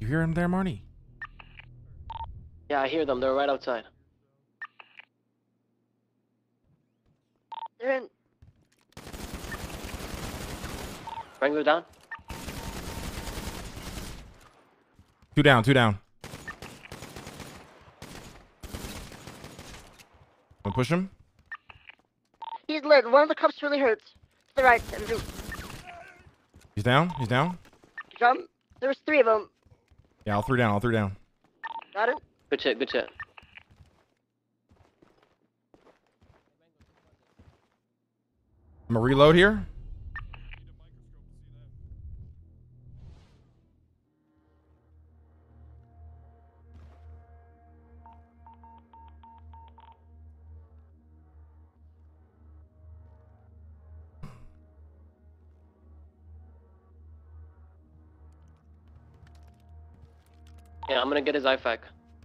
You hear him there, Marty? Yeah, I hear them. They're right outside. They're in. Wrangler down. Two down, two down. Wanna push him? He's lit. One of the cops really hurts. To the right. He's down, he's down. Jump. There was 3 of them. Yeah, all 3 down, all 3 down. Got it? Good shit, good shit. I'm gonna reload here. Yeah, I'm gonna get his IFAK.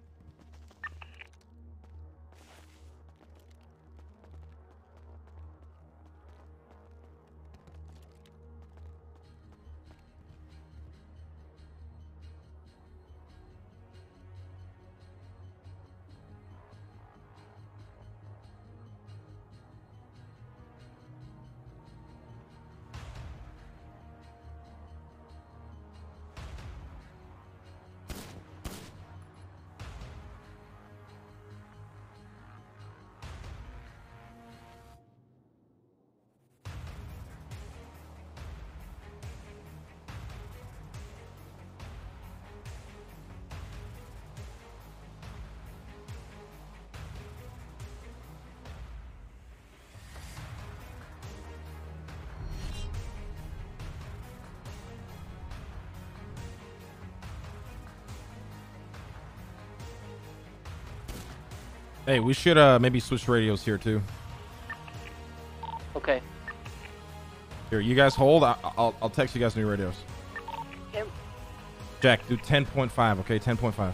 Hey, we should maybe switch radios here too. Okay. Here, you guys hold. I'll text you guys new radios. Okay. Jack, do 10.5, okay? 10.5.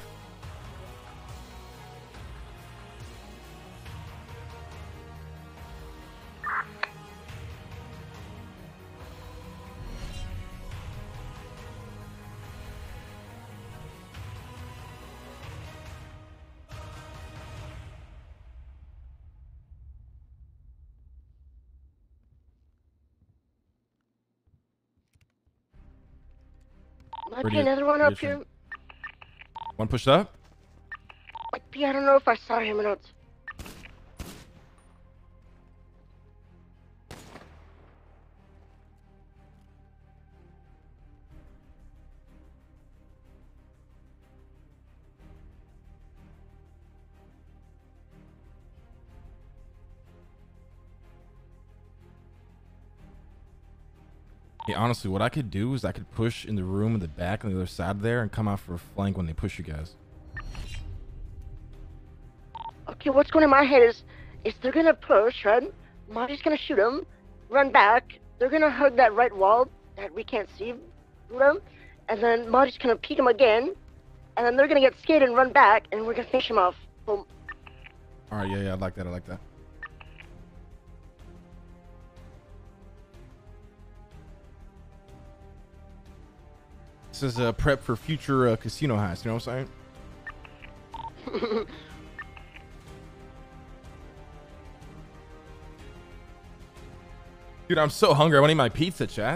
Might be another one up here. One pushed up? Might be. I don't know if I saw him or not. Yeah, honestly, what I could do is I could push in the room in the back on the other side there and come out for a flank when they push you guys. Okay, what's going in my head is they're gonna push, right? Marty's gonna shoot him, run back. They're gonna hug that right wall that we can't see through them, and then Marty's gonna peek him again, and then they're gonna get scared and run back, and we're gonna finish him off. Boom. All right, yeah, I like that. I like that. This is a prep for future casino heists. You know what I'm saying? Dude, I'm so hungry. I want to eat my pizza, chat.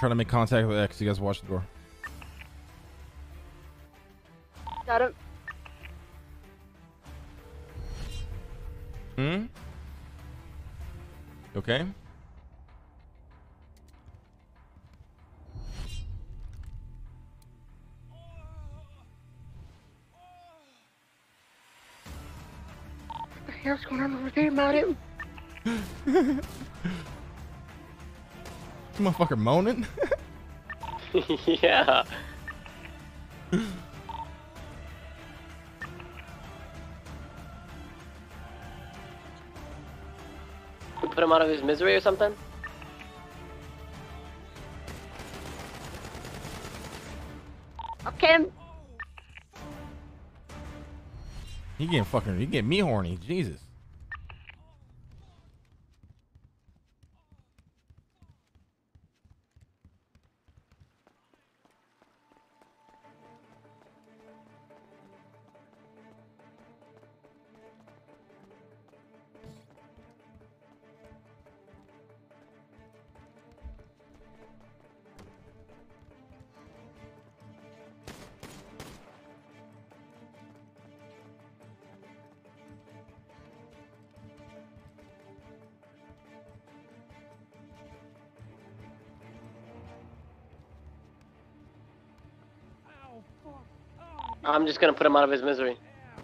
trying to make contact with X. You guys watch the door. Got him. Hmm? Okay. What the hell's going on over there, Marty? This motherfucker moaning. Yeah. Put him out of his misery or something? Okay. He getting me horny. Jesus. I'm just gonna put him out of his misery.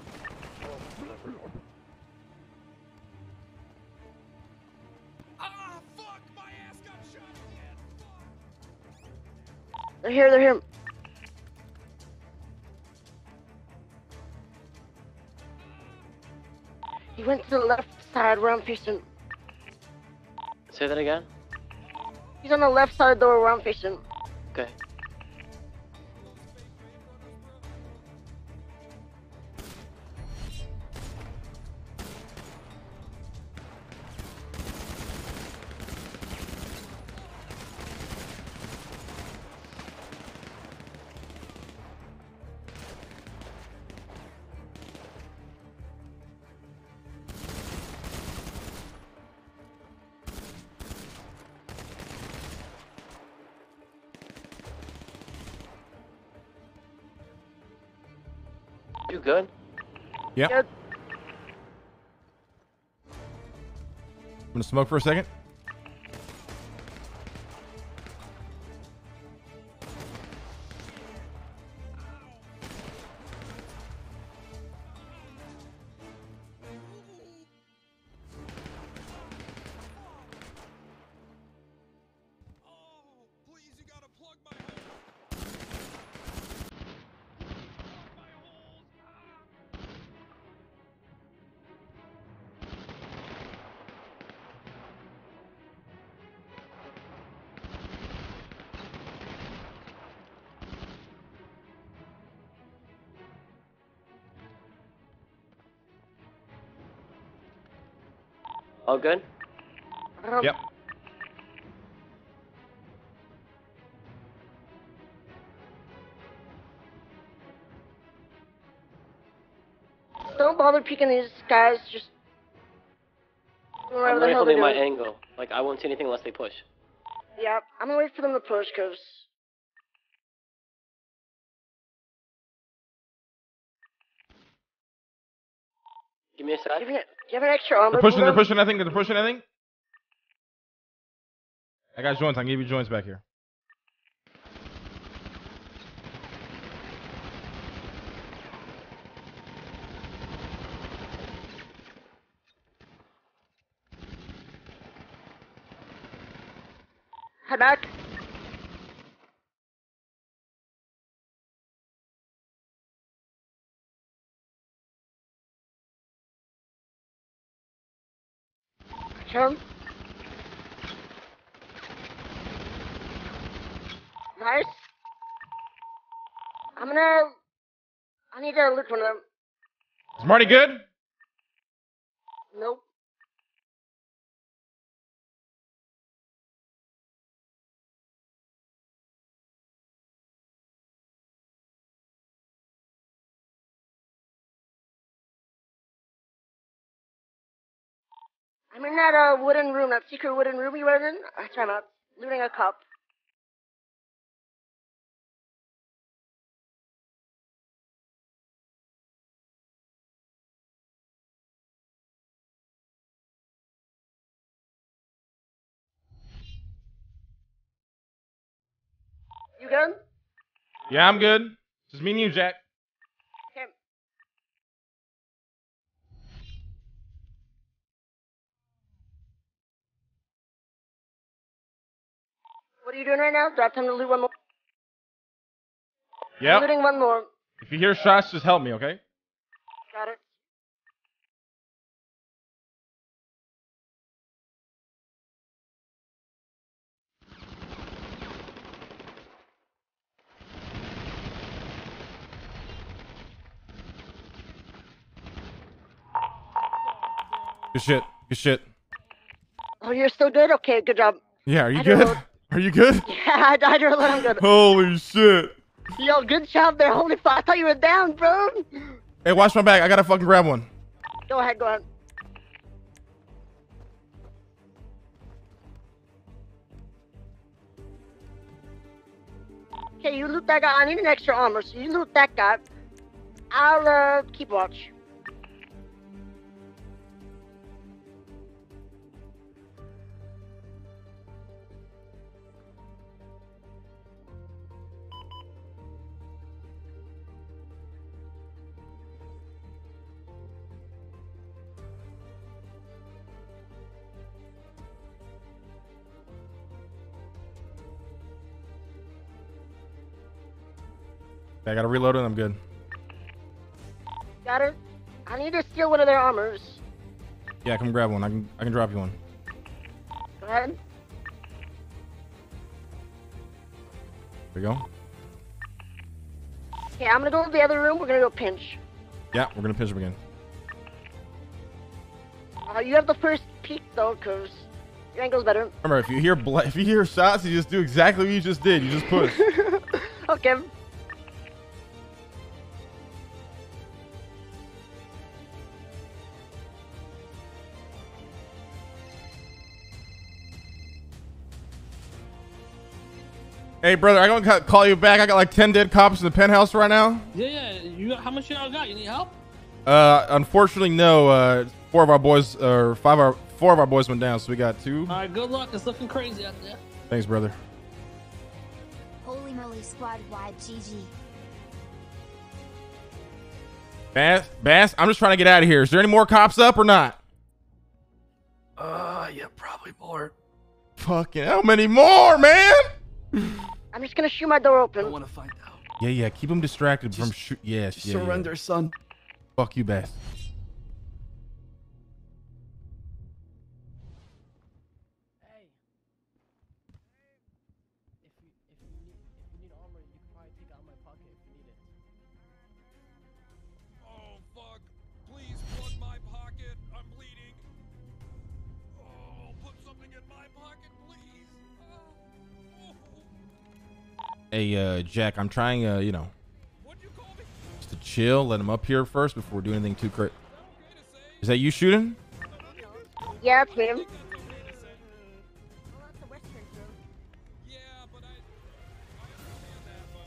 They're here, they're here. He went to the left side where I'm facing. Say that again? He's on the left side of the door where I'm facing. Okay. You good? Yeah. Good. I'm gonna smoke for a second. All good? Yep. Don't bother peeking these guys, just whatever I'm the hell holding they're my doing. angle. Like, I won't see anything unless they push. Yeah, I'm gonna wait for them to push, cause Give me a sec. do you have an extra armor? They're pushing. They're Bulldog? pushing. I think they're pushing. I think. I got joints. I can give you joints back here. Head back. Turn. Nice. I need to loot one of them. Is Marty good? Nope. I'm in that wooden room, that secret wooden room you were in. That's where I'm at. Looting a cup. You good? Yeah, I'm good. Just me and you, Jack. Okay. What are you doing right now? Do I have time to loot one more? I'm Yep. looting one more. If you hear shots, just help me, okay? Got it. Good shit. Good shit. Oh, you're still good? Okay, good job. Yeah, are you I don't good? know. Are you good? Yeah, I died reload. I'm good. Holy shit. Yo, good job there. Holy fuck. I thought you were down, bro. Hey, watch my back. I gotta fucking grab one. Go ahead, go ahead. Okay, you loot that guy. I need an extra armor, so you loot that guy. I'll, keep watch. I gotta reload it. I'm good. Got it? I need to steal one of their armors. Yeah, come grab one. I can drop you one. Go ahead. There you go. Okay, I'm gonna go to the other room. We're gonna go pinch. Yeah, we're gonna pinch him again. You have the first peek though, cause your angle's better. Remember, if you hear shots, you just do exactly what you just did. You just push. Okay. Hey, brother, I'm gonna call you back. I got like 10 dead cops in the penthouse right now. Yeah. You how much y'all got? You need help? Unfortunately, no. Four of our boys went down, so we got 2. All right. Good luck. It's looking crazy out there. Thanks, brother. Holy moly, squad wide GG. Bass, I'm just trying to get out of here. Is there any more cops up or not? Yeah, probably more. Fucking how many more, man? I'm just gonna shoot my door I open. want to find out. Yeah. Keep them distracted from shoot. Yes, Just yeah. surrender, son. Fuck you, Bass. Hey. If you need armor, you can probably take it out of my pocket if you need it. Oh, fuck. Please plug my pocket. I'm bleeding. Oh, put something in my pocket, please. Oh. Hey, Jack, I'm trying, What'd you call me? just to chill. Let him up here first before we do anything too crazy. Is that okay to say? Is that you shooting? Yeah, that's me. I think that's okay to say. Yeah, but I understand that, but...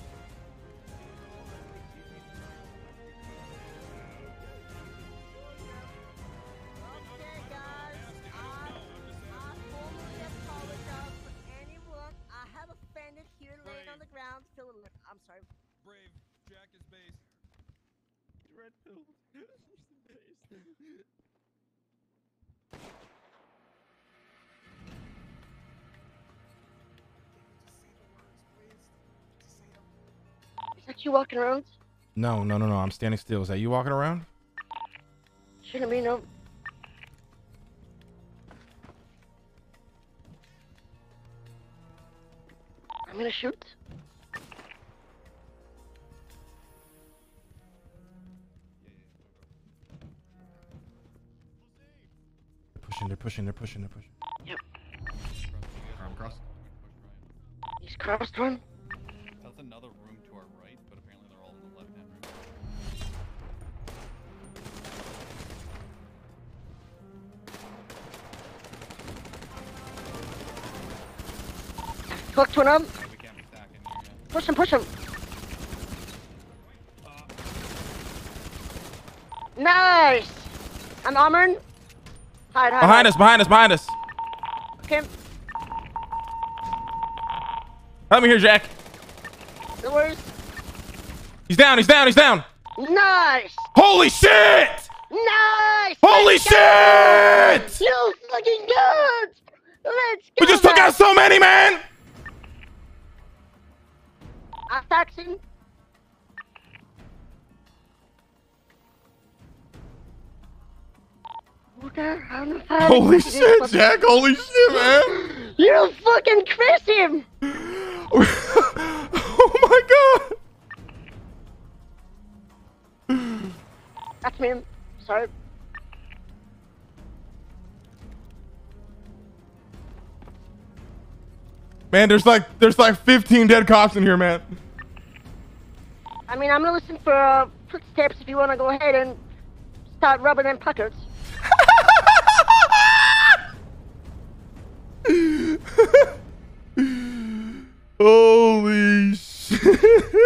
Okay, guys. I formally apologize for anyone. I have offended here laying on the ground. I'm sorry. Brave, Jack is base. Red pill. Is that you walking around? No. I'm standing still. Is that you walking around? Shouldn't be, no. I'm gonna shoot. They're pushing. Yep. Arm cross. He's crossed one. That's another room to our right, but apparently they're all in the left-hand room. Fucked one up. We can't be stacking here yet. Push him. Nice. I'm armored. Hide. Behind us. Okay. Help me here, Jack. No worries. He's down. He's down. He's down. Nice! Holy shit! Nice! Holy Let's go! shit! You fucking good! Let's go! We just took out so many, man. Attacking. Holy shit, Jack! Holy shit, man! You fucking crazy! Oh my god! That's me. Sorry. Man, there's like 15 dead cops in here, man. I mean, I'm gonna listen for footsteps if you wanna go ahead and start rubbing them pockets. Holy shit!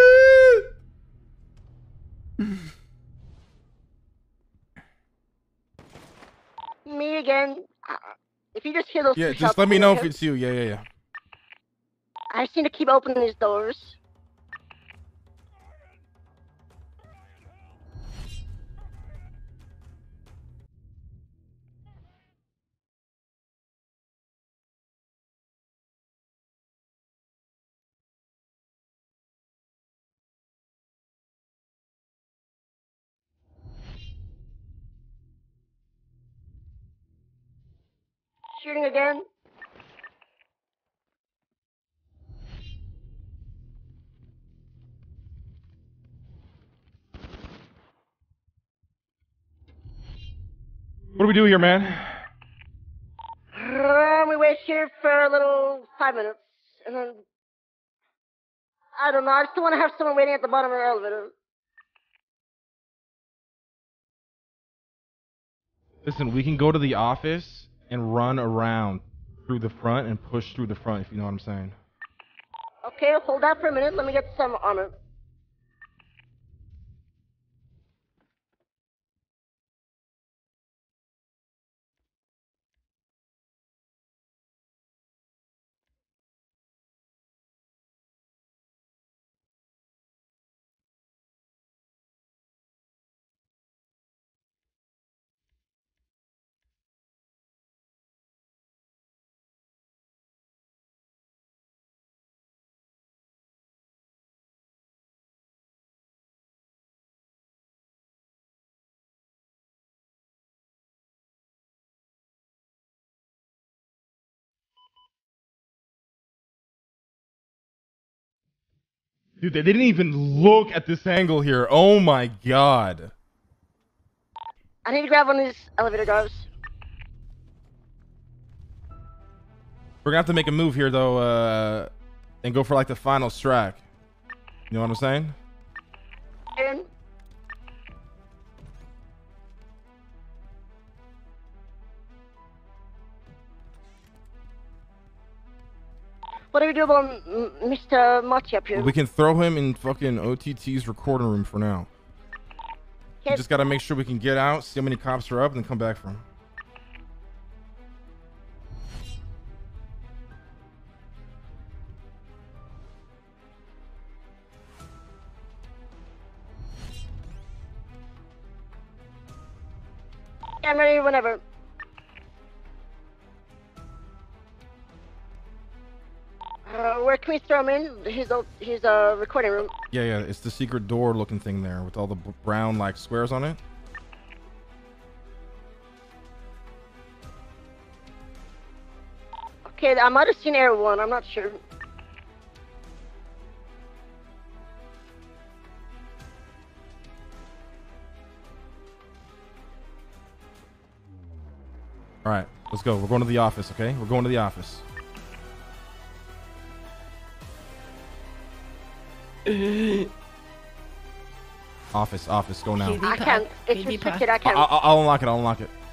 Me again. If you just hear those Yeah, push-ups just let me in know your if head, it's you. Yeah. I just need to keep opening these doors. Shooting again. What do we do here, man? We wait here for a little 5 minutes, and then I don't know. I just don't want to have someone waiting at the bottom of the elevator. Listen, we can go to the office and run around through the front and push through the front, if you know what I'm saying. Okay, hold that for a minute. Let me get some armor. Dude, they didn't even look at this angle here. Oh my god. I need to grab one of these elevator guards. We're gonna have to make a move here, though, and go for like the final strike. You know what I'm saying? In. What do we do about Mr. Marty up here? We can throw him in fucking OTT's recording room for now. We Okay. just gotta make sure we can get out, see how many cops are up, and then come back for him. I'm ready whenever. Where can we throw him in? His recording room. Yeah, it's the secret door looking thing there with all the brown like squares on it. Okay, I might have seen Air 1, I'm not sure. All right, let's go. We're going to the office, okay? We're going to the office. Office, go now. I can't. It's restricted, I can't. I'll unlock it.